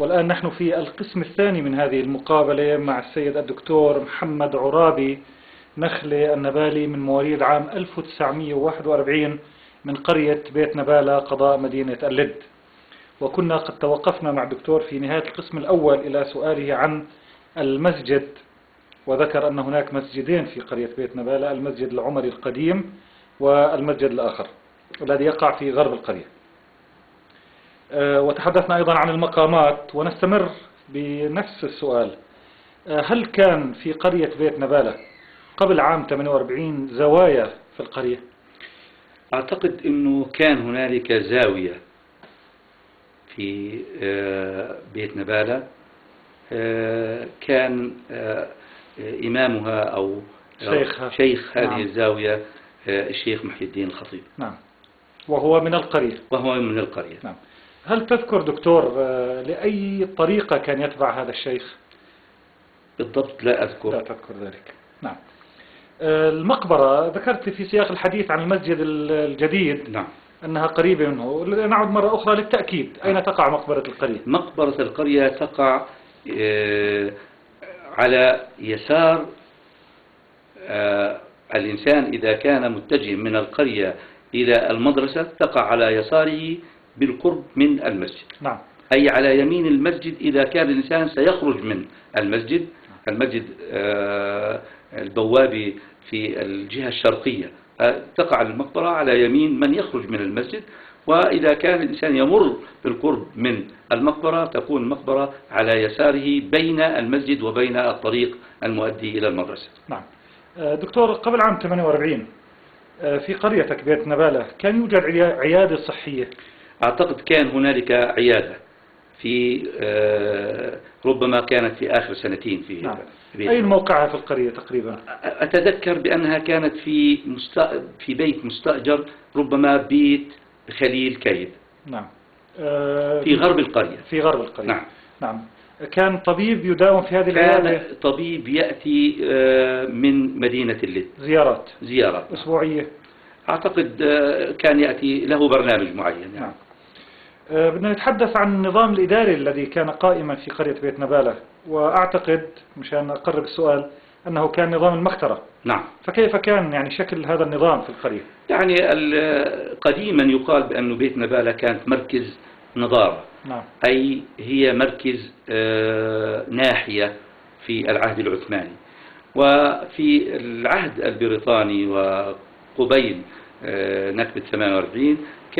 والآن نحن في القسم الثاني من هذه المقابلة مع السيد الدكتور محمد عرابي نخله النبالي من مواليد عام 1941 من قرية بيت نبالا قضاء مدينة اللد. وكنا قد توقفنا مع الدكتور في نهاية القسم الأول إلى سؤاله عن المسجد، وذكر أن هناك مسجدين في قرية بيت نبالا، المسجد العمري القديم والمسجد الآخر الذي يقع في غرب القرية. وتحدثنا أيضا عن المقامات، ونستمر بنفس السؤال. هل كان في قرية بيت نبالا قبل عام 48 زوايا في القرية؟ أعتقد أنه كان هنالك زاوية في بيت نبالا، كان إمامها أو شيخ هذه نعم. الزاوية الشيخ محي الدين الخطيب. نعم. وهو من القرية. نعم. هل تذكر دكتور لأي طريقة كان يتبع هذا الشيخ؟ بالضبط لا أذكر. لا تذكر ذلك. نعم. المقبرة ذكرت في سياق الحديث عن المسجد الجديد. نعم. أنها قريبة منه. نعود مرة أخرى للتأكيد، أين تقع مقبرة القرية؟ مقبرة القرية تقع على يسار الإنسان إذا كان متجه من القرية إلى المدرسة، تقع على يساره بالقرب من المسجد. نعم. أي على يمين المسجد إذا كان الإنسان سيخرج من المسجد. المسجد البوابي في الجهة الشرقية، تقع المقبرة على يمين من يخرج من المسجد، وإذا كان الإنسان يمر بالقرب من المقبرة تكون المقبرة على يساره بين المسجد وبين الطريق المؤدي إلى المدرسة. نعم. دكتور، قبل عام 48 في قريتك بيت نبالا كان يوجد عيادة صحية؟ أعتقد كان هنالك عيادة في ربما كانت في آخر سنتين في نعم. بيت. أين موقعها في القرية تقريبا؟ أتذكر بأنها كانت في بيت مستأجر، ربما بيت خليل كيد. نعم. في غرب القرية. في غرب القرية. نعم. نعم. كان طبيب يداوم في هذه العيادة؟ كان طبيب يأتي من مدينة اللد. زيارات أسبوعية؟ أعتقد كان يأتي له برنامج معين يعني. نعم. بدنا نتحدث عن النظام الإداري الذي كان قائما في قرية بيت نبالا، وأعتقد مشان أقرب السؤال أنه كان نظام المخترة. نعم. فكيف كان يعني شكل هذا النظام في القرية؟ يعني قديما يقال بأن بيت نبالا كانت مركز نظارة. نعم. أي هي مركز ناحية في العهد العثماني، وفي العهد البريطاني وقبيل نكبة 48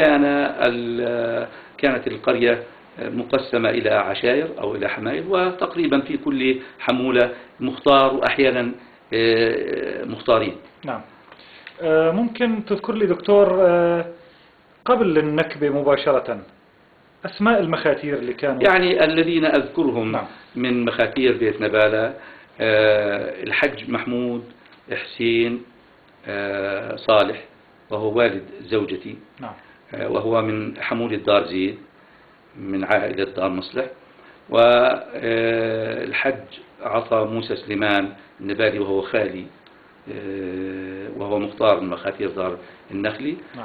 كانت القرية مقسمة إلى عشائر أو إلى حماير، وتقريبا في كل حمولة مختار وأحيانا مختارين. نعم. ممكن تذكر لي دكتور قبل النكبة مباشرة أسماء المخاتير اللي كانوا؟ يعني الذين أذكرهم. نعم. من مخاتير بيت نبالا الحج محمود حسين صالح، وهو والد زوجتي. نعم. وهو من حمولة دار زيد من عائلة دار مصلح. والحج عطا موسى سليمان النبالي وهو خالي، وهو مختار من مخاتير دار النخلي. نعم.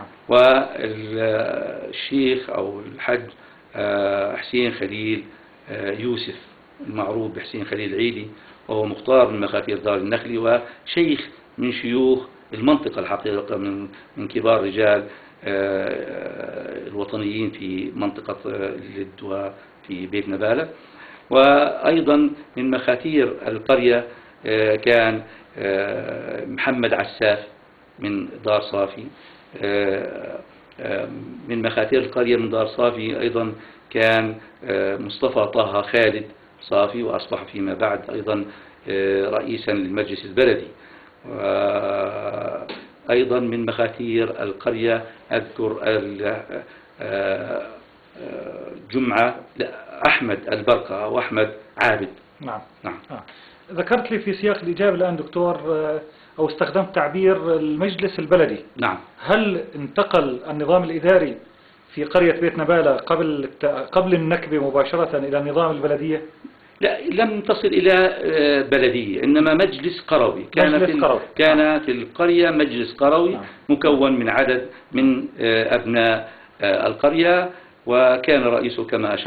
والشيخ أو الحج حسين خليل يوسف المعروف بحسين خليل عيدي، وهو مختار من مخاتير دار النخلي، وشيخ من شيوخ المنطقة الحقيقة من كبار رجال الوطنيين في منطقة اللد وفي بيت نبالا. وأيضا من مخاتير القرية كان محمد عساف من دار صافي. من مخاتير القرية من دار صافي أيضا كان مصطفى طه خالد صافي، وأصبح فيما بعد أيضا رئيسا للمجلس البلدي. أيضا من مخاتير القرية أذكر جمعة أحمد البرقة وأحمد عابد. نعم. نعم. ذكرت لي في سياق الإجابة الآن دكتور أو استخدمت تعبير المجلس البلدي. نعم. هل انتقل النظام الإداري في قرية بيت نبالا قبل النكبة مباشرة إلى نظام البلدية؟ لا، لم تصل إلى بلدية، إنما مجلس قروي. كان في القرية مجلس قروي. نعم. مكون من عدد من أبناء القرية، وكان رئيسه كما أشرت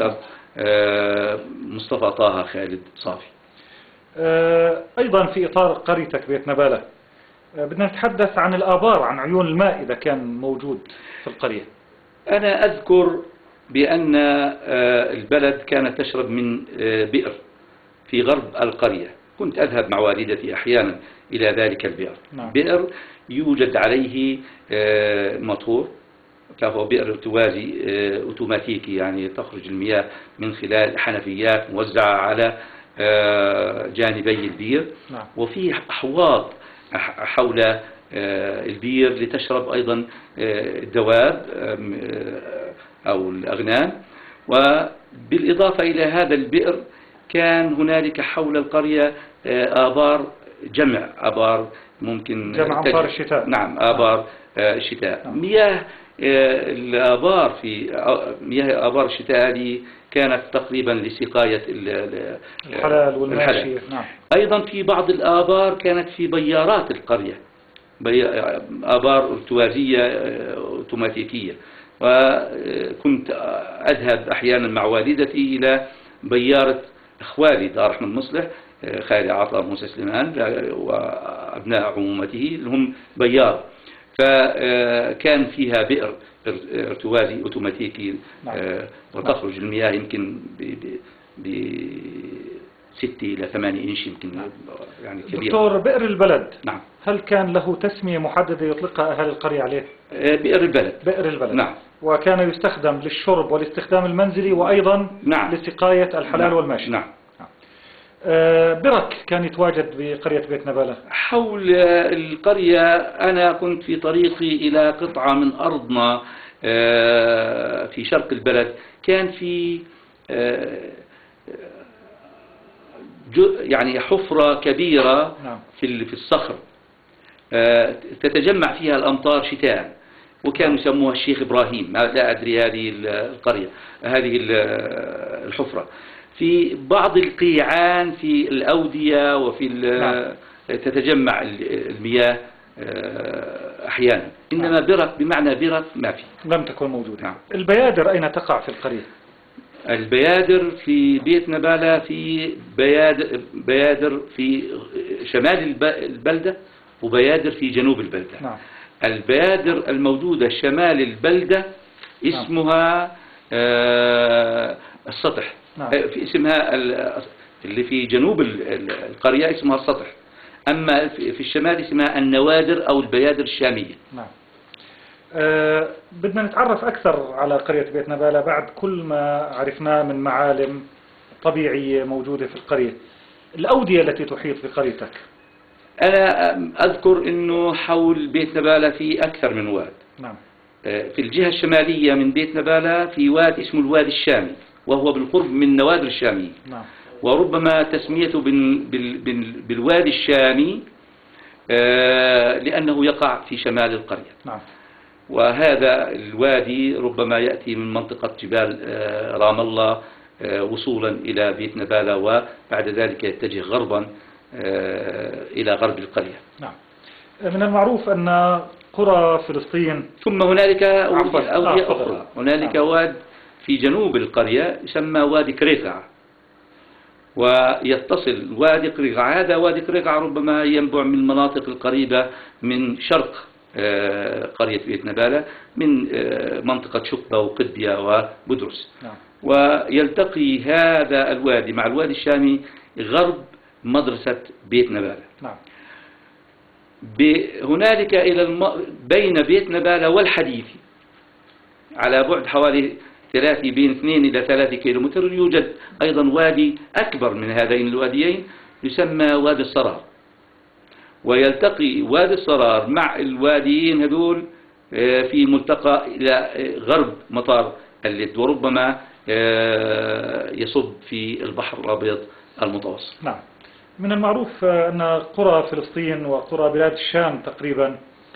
مصطفى طه خالد صافي. أيضا في إطار قريتك بيت نبالة، بدنا نتحدث عن الآبار، عن عيون الماء إذا كان موجود في القرية. أنا أذكر بأن البلد كانت تشرب من بئر في غرب القرية. كنت أذهب مع والدتي أحيانا إلى ذلك البئر. نعم. بئر يوجد عليه موتور، فهو بئر ارتوازي أوتوماتيكي، يعني تخرج المياه من خلال حنفيات موزعة على جانبي البير. نعم. وفي أحواض حول البير لتشرب أيضا الدواب أو الأغنام. وبالإضافة إلى هذا البئر كان هنالك حول القرية آبار، جمع آبار، ممكن جمع أمطار الشتاء. نعم، آبار الشتاء. نعم. مياه الآبار مياه آبار الشتاء هذه كانت تقريبا لسقاية الحلال والماشي. نعم. أيضا في بعض الآبار كانت في بيارات القرية، آبار ارتوازية أوتوماتيكية. وكنت أذهب أحيانا مع والدتي إلى بيارة أخوالي دار أحمد مصلح، خالي عطا موسى سليمان وأبناء عمومته اللي هم بيار، فكان فيها بئر ارتوازي أوتوماتيكي. نعم. وتخرج المياه يمكن ب 6 إلى 8 إنش يمكن. نعم. يعني كبير. دكتور، بئر البلد، نعم، هل كان له تسمية محددة يطلقها أهل القرية عليه؟ بئر البلد. بئر البلد. نعم. وكان يستخدم للشرب والاستخدام المنزلي وأيضا نعم. لسقاية الحلال. نعم. والماشي. نعم. برك كان يتواجد بقرية بيت نبالة؟ حول القرية أنا كنت في طريقي إلى قطعة من أرضنا في شرق البلد. كان في يعني حفرة كبيرة. نعم. في الصخر تتجمع فيها الأمطار شتاء، وكانوا يسموها الشيخ إبراهيم. لا أدري هذه القرية، هذه الحفرة في بعض القيعان في الأودية وفي نعم. تتجمع المياه أحيانا، إنما برك بمعنى برك ما في، لم تكن موجودة. نعم. البيادر أين تقع في القرية؟ البيادر في بيت نبالا، في بيادر في شمال البلدة وبيادر في جنوب البلدة. نعم. البيادر الموجودة شمال البلدة اسمها السطح. نعم. في اسمها اللي في جنوب القرية اسمها السطح، أما في الشمال اسمها النوادر أو البيادر الشامية. نعم. بدنا نتعرف أكثر على قرية بيت نبالة بعد كل ما عرفناه من معالم طبيعية موجودة في القرية. الأودية التي تحيط بقريتك؟ أنا أذكر أنه حول بيت نبالة في أكثر من واد. نعم. في الجهة الشمالية من بيت نبالة في واد اسمه الواد الشامي، وهو بالقرب من نوادر الشامية. نعم. وربما تسميته بالواد الشامي لأنه يقع في شمال القرية. نعم. وهذا الوادي ربما يأتي من منطقة جبال رام الله وصولا إلى بيت نبالة، وبعد ذلك يتجه غربا إلى غرب القرية. نعم. من المعروف أن قرى فلسطين، ثم هنالك أودية أخرى. هنالك واد في جنوب القرية يسمى وادي كريقع، ويتصل وادي قريقع. هذا وادي قريقع ربما ينبع من المناطق القريبة من شرق قرية بيت نبالة، من منطقة شقبة وقدية وبدرس. نعم. ويلتقي هذا الوادي مع الوادي الشامي غرب مدرسة بيت نبالة. نعم. هنالك بين بيت نبالة والحديثي على بعد حوالي بين 2 إلى 3 كيلومتر يوجد أيضا وادي أكبر من هذين الواديين يسمى وادي الصرار. ويلتقي وادي الصرار مع الواديين هذول في ملتقى إلى غرب مطار اللد، وربما يصب في البحر الأبيض المتوسط. نعم. من المعروف أن قرى فلسطين وقرى بلاد الشام تقريبا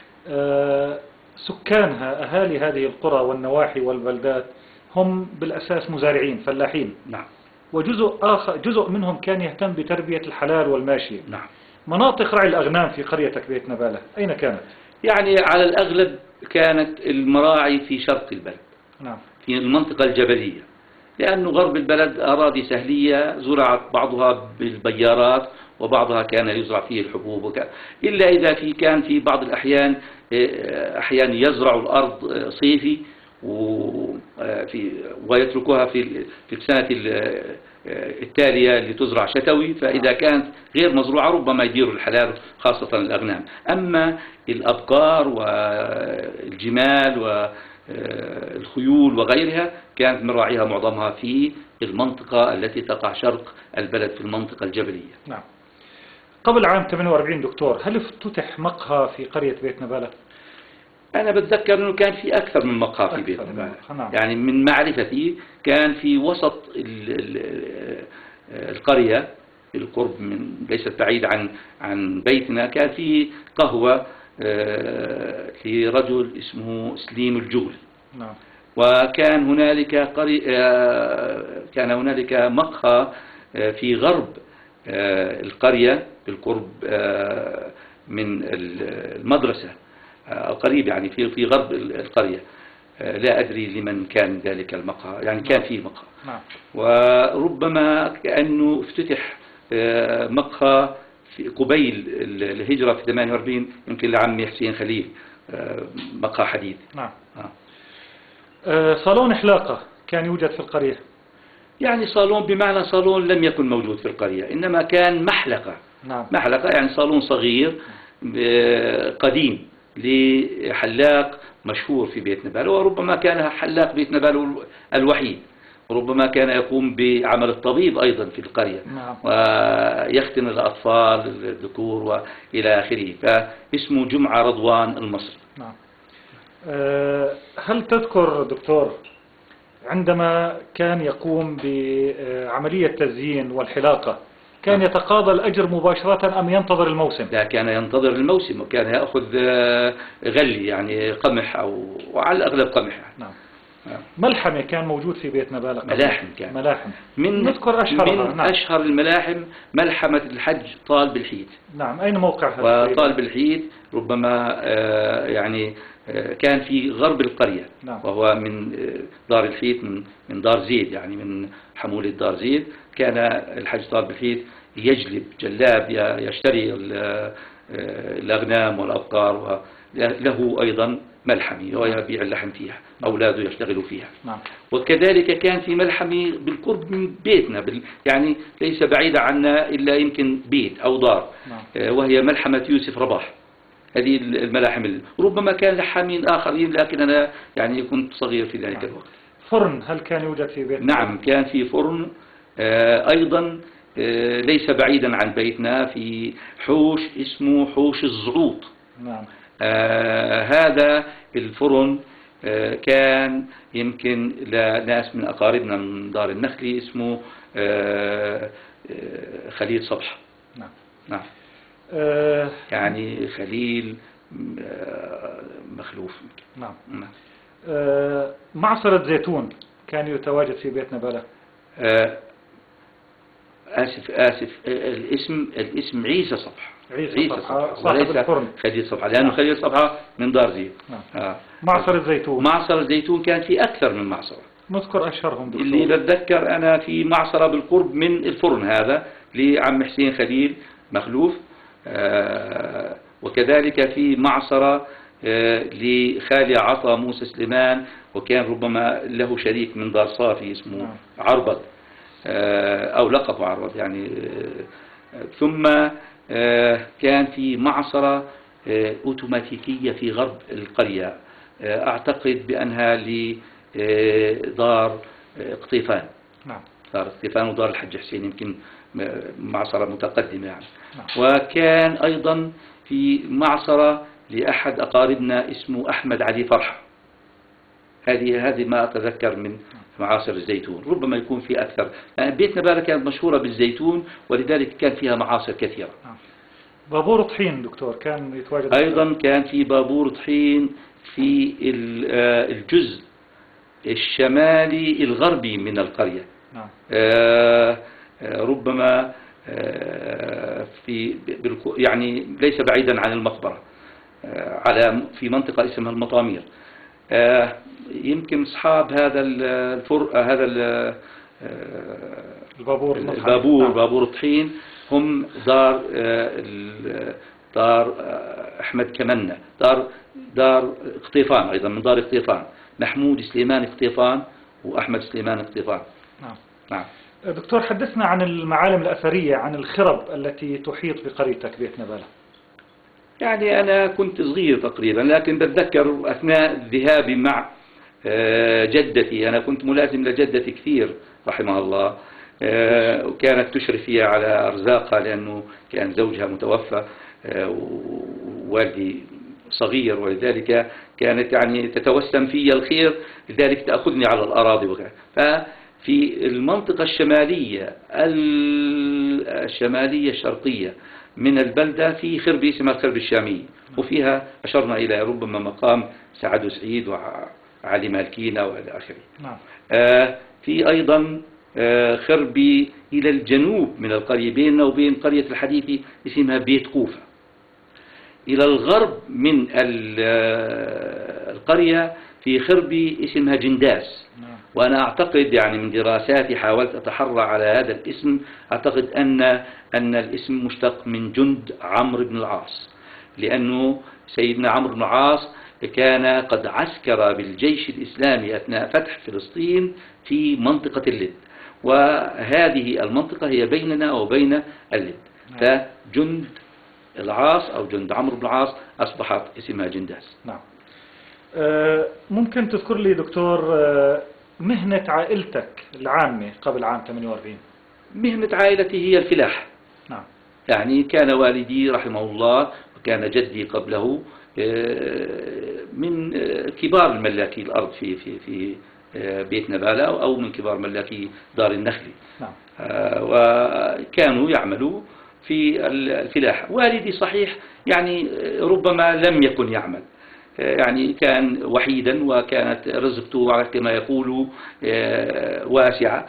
سكانها أهالي هذه القرى والنواحي والبلدات هم بالأساس مزارعين فلاحين. نعم. جزء منهم كان يهتم بتربية الحلال والماشية. نعم. مناطق رعي الأغنام في قريتك بيت نبالة أين كانت؟ يعني على الأغلب كانت المراعي في شرق البلد. نعم. في المنطقة الجبلية. لأنه غرب البلد أراضي سهلية زرعت بعضها بالبيارات وبعضها كان يزرع فيه الحبوب إلا إذا كان في بعض الأحيان أحيانا يزرع الأرض صيفي ويتركوها في السنة التالية لتزرع شتوي، فإذا كانت غير مزروعة ربما يديروا الحلال خاصة الأغنام. أما الأبقار والجمال والخيول وغيرها كانت مراعيها معظمها في المنطقة التي تقع شرق البلد في المنطقة الجبلية. نعم. قبل عام 48 دكتور، هل افتتح مقهى في قرية بيت نبالا؟ أنا بتذكر أنه كان في أكثر من مقهى في بيت نبالا. يعني من معرفتي كان في وسط القرية بالقرب من ليست بعيد عن بيتنا كان في قهوة لرجل اسمه سليم الجولي. نعم. وكان هنالك مقهى في غرب القرية بالقرب من المدرسة قريب، يعني في غرب القرية. لا أدري لمن كان ذلك المقهى، يعني كان فيه مقهى. نعم. وربما كأنه افتتح مقهى في قبيل الهجرة في 48 يمكن لعمي حسين خليل، مقهى حديث. نعم. صالون حلاقة كان يوجد في القرية؟ يعني صالون بمعنى صالون لم يكن موجود في القرية، إنما كان محلقة. نعم. محلقة يعني صالون صغير قديم لحلاق مشهور في بيت نبالا، وربما كان حلاق بيت نبالا الوحيد، وربما كان يقوم بعمل الطبيب أيضا في القرية. نعم. ويختن الأطفال الذكور وإلى آخره، فاسمه جمعة رضوان المصري. نعم. هل تذكر دكتور عندما كان يقوم بعملية تزيين والحلاقة كان يتقاضى الأجر مباشرة أم ينتظر الموسم؟ لا، كان ينتظر الموسم، وكان يأخذ غلي يعني قمح وعلى الأغلب قمح. نعم. ملحمة كان موجود في بيت نبالا؟ ملاحم كان. ملاحم. نذكر أشهرها. من أشهر الملاحم ملحمة الحج طالب الحيد. نعم. أين موقعها؟ وطالب الحيد ربما يعني كان في غرب القرية. نعم. وهو من دار الحيد من دار زيد، يعني من حمولة دار زيد. كان الحج طالب الحيد يجلب جلاب يشتري الأغنام والأبقار، وله أيضا ملحمة ويبيع اللحم فيها، أولاده يشتغلوا فيها. نعم. وكذلك كان في ملحمة بالقرب من بيتنا، يعني ليس بعيدة عنا إلا يمكن بيت أو دار. نعم. وهي ملحمة يوسف رباح. هذه الملاحم ربما كان لحامين آخرين، لكن أنا يعني كنت صغير في ذلك الوقت. فرن هل كان يوجد في بيتنا؟ نعم، كان في فرن أيضا ليس بعيدا عن بيتنا، في حوش اسمه حوش الزعوط. نعم. هذا الفرن كان يمكن لناس من أقاربنا من دار النخلة اسمه خليل صبح. نعم. نعم. يعني خليل مخلوف. نعم. نعم. معصرة زيتون كان يتواجد في بيت نبالا؟ آسف الاسم عيسى صبح. عيسى صبح صاحب الفرن. خليل صبح، لأنه خليل صبح من دار زيد. نعم. معصرة زيتون. معصرة زيتون كان في أكثر من معصرة. نذكر أشهرهم دكتور. اللي بتذكر أنا في معصرة بالقرب من الفرن هذا لعم حسين خليل مخلوف، وكذلك في معصرة لخالي عطا موسى سليمان، وكان ربما له شريك من دار صافي اسمه عربد أو لقب عربد يعني. ثم كان في معصرة أوتوماتيكية في غرب القرية، أعتقد بأنها لدار قطيفان. نعم. دار قطيفان ودار الحج حسين، يمكن معصرة متقدمة يعني. نعم. وكان أيضا في معصرة لأحد أقاربنا اسمه أحمد علي فرحة. هذه ما أتذكر من معاصر الزيتون، ربما يكون في أكثر. يعني بيت نبالا كانت مشهورة بالزيتون، ولذلك كان فيها معاصر كثيرة. بابور طحين دكتور كان يتواجد أيضا كان في بابور طحين في الجزء الشمالي الغربي من القرية. نعم. ربما يعني ليس بعيدا عن المقبرة، في منطقة اسمها المطامير. يمكن أصحاب هذا بابور الطحين هم دار أحمد كمنة، دار قطيفان، أيضا من دار قطيفان، محمود سليمان قطيفان وأحمد سليمان قطيفان. نعم. نعم. دكتور، حدثنا عن المعالم الأثرية، عن الخرب التي تحيط بقريتك بيت نبالا. يعني أنا كنت صغير تقريبا، لكن بتذكر أثناء ذهابي مع جدتي، أنا كنت ملازم لجدتي كثير رحمها الله، وكانت تشرف فيها على أرزاقها لأنه كان زوجها متوفى، ووالدي صغير، ولذلك كانت يعني تتوسم في الخير، لذلك تأخذني على الأراضي وكذا. ففي المنطقة الشمالية الشرقية من البلدة في خربة اسمها الخربة الشامية، وفيها أشرنا إلى ربما مقام سعد وسعيد وعلي مالكينا وإلى آخره. في أيضا خربة إلى الجنوب من القرية، بيننا وبين قرية الحديثة اسمها بيت قوفة. إلى الغرب من القرية في خربة اسمها جنداس، وأنا أعتقد يعني من دراساتي حاولت أتحرى على هذا الاسم، أعتقد أن الاسم مشتق من جند عمرو بن العاص، لأنه سيدنا عمرو بن العاص كان قد عسكر بالجيش الإسلامي أثناء فتح فلسطين في منطقة اللد، وهذه المنطقة هي بيننا وبين اللد، فجند العاص أو جند عمرو بن العاص أصبحت اسمها جنداس. نعم. ممكن تذكر لي دكتور مهنة عائلتك العامة قبل عام 48؟ مهنة عائلتي هي الفلاح. نعم. يعني كان والدي رحمه الله وكان جدي قبله من كبار الملاكي الأرض في بيت نبالا، أو من كبار ملاكي دار النخله. نعم. وكانوا يعملوا في الفلاحة. والدي صحيح يعني ربما لم يكن يعمل، يعني كان وحيدا، وكانت رزقته كما يقولوا واسعة،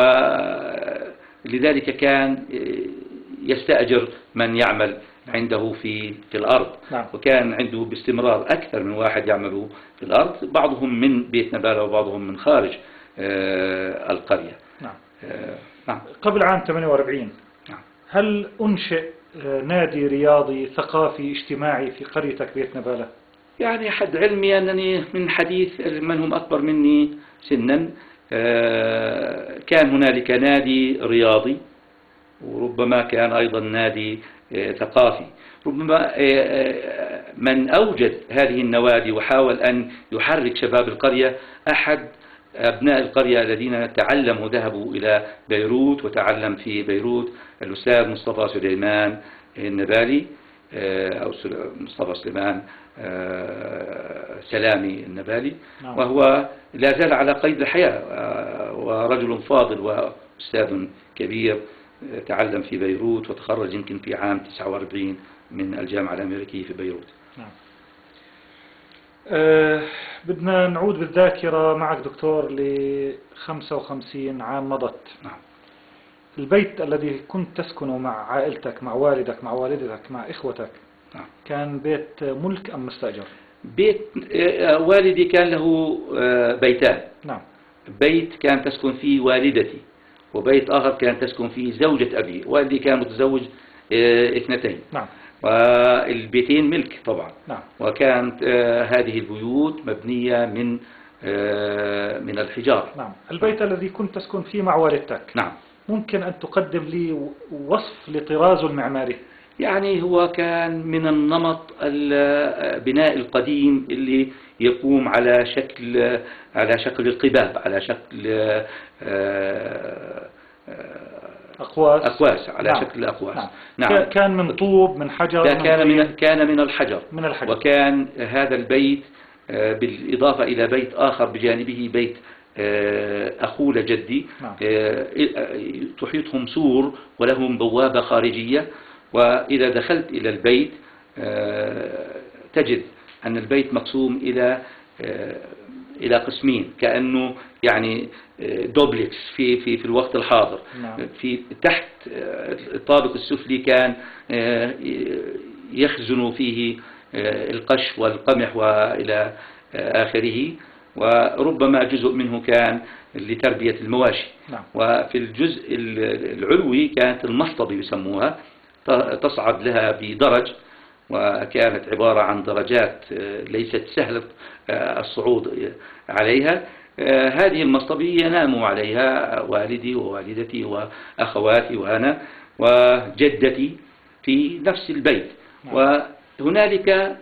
ولذلك كان يستأجر من يعمل عنده في الأرض. نعم. وكان عنده باستمرار أكثر من واحد يعملوا في الأرض، بعضهم من بيت نبالا وبعضهم من خارج القرية. نعم. نعم. قبل عام 48 نعم. هل أنشئ نادي رياضي ثقافي اجتماعي في قريتك بيت نبالا؟ يعني حد علمي أنني من حديث من هم أكبر مني سنا، كان هنالك نادي رياضي، وربما كان أيضا نادي ثقافي. ربما من أوجد هذه النوادي وحاول أن يحرك شباب القرية أحد أبناء القرية الذين تعلموا، ذهبوا إلى بيروت وتعلم في بيروت، الأستاذ مصطفى سليمان النبالي، أو مصطفى سليمان سلامي النبالي. نعم. وهو لا زال على قيد الحياة، ورجل فاضل وأستاذ كبير، تعلم في بيروت وتخرج يمكن في عام 49 من الجامعة الأمريكية في بيروت. نعم. بدنا نعود بالذاكرة معك دكتور ل 55 عام مضت. نعم. البيت الذي كنت تسكنه مع عائلتك، مع والدك، مع والدتك، مع إخوتك، نعم. كان بيت ملك أم مستأجر؟ بيت والدي كان له بيتان. نعم. بيت كان تسكن فيه والدتي، وبيت آخر كان تسكن فيه زوجة أبي. والدي كان متزوج 2. نعم. والبيتين ملك طبعا. نعم. وكانت هذه البيوت مبنية من الحجار. نعم. البيت الذي كنت تسكن فيه مع والدتك، نعم، ممكن أن تقدم لي وصف لطرازه المعماري؟ يعني هو كان من النمط البناء القديم اللي يقوم على شكل القباب، على شكل أقواس على نعم. شكل أقواس. نعم. نعم. كان من طوب، من حجر؟ كان من الحجر. الحجر. وكان هذا البيت بالإضافة إلى بيت آخر بجانبه، بيت أخوه لجدي. نعم. تحيطهم سور ولهم بوابة خارجية، وإذا دخلت إلى البيت تجد أن البيت مقسوم إلى قسمين، كأنه يعني دوبلكس في الوقت الحاضر. نعم. في تحت الطابق السفلي كان يخزن فيه القش والقمح وإلى آخره، وربما جزء منه كان لتربية المواشي. وفي الجزء العلوي كانت المصطبة يسموها، تصعد لها بدرج، وكانت عبارة عن درجات ليست سهلة الصعود عليها. هذه المصطبة ينام عليها والدي ووالدتي وأخواتي وأنا وجدتي في نفس البيت. وهنالك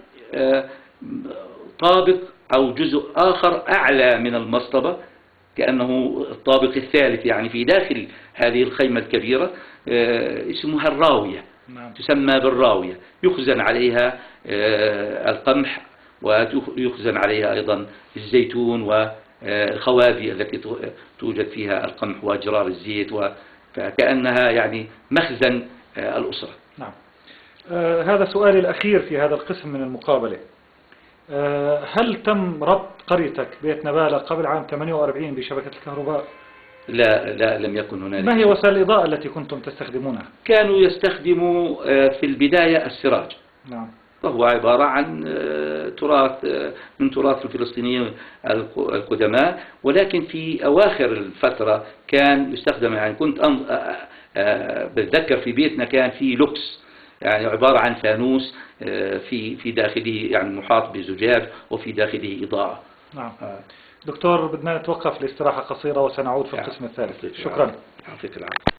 طابق أو جزء آخر أعلى من المصطبة، كأنه الطابق الثالث يعني في داخل هذه الخيمة الكبيرة، اسمها الراوية. تسمى بالراوية، يخزن عليها القمح، ويخزن عليها أيضا الزيتون والخوابي التي توجد فيها القمح وأجرار الزيت، فكأنها يعني مخزن الأسرة. نعم. هذا سؤالي الأخير في هذا القسم من المقابلة. هل تم ربط قريتك بيت نبالا قبل عام 48 بشبكة الكهرباء؟ لا لم يكن هنالك. ما هي وسائل الإضاءة التي كنتم تستخدمونها؟ كانوا يستخدموا في البداية السراج. نعم. وهو عبارة عن تراث من تراث الفلسطينيين القدماء، ولكن في أواخر الفترة كان يستخدم، يعني كنت بتذكر في بيتنا كان في لوكس، يعني عبارة عن فانوس في داخله يعني محاط بزجاج وفي داخله إضاءة. نعم. دكتور، بدنا نتوقف لاستراحة قصيرة وسنعود في القسم الثالث. شكرا. يعطيك العافية.